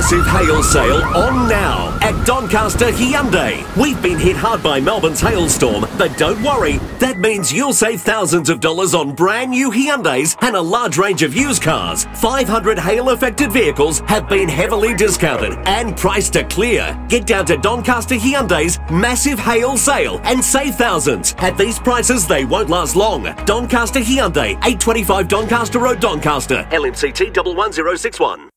massive hail sale on now at Doncaster Hyundai. We've been hit hard by Melbourne's hailstorm, but don't worry, that means you'll save thousands of dollars on brand new Hyundais and a large range of used cars. 500 hail-affected vehicles have been heavily discounted and priced to clear. Get down to Doncaster Hyundai's massive hail sale and save thousands. At these prices, they won't last long. Doncaster Hyundai, 825 Doncaster Road, Doncaster, LMCT 11061.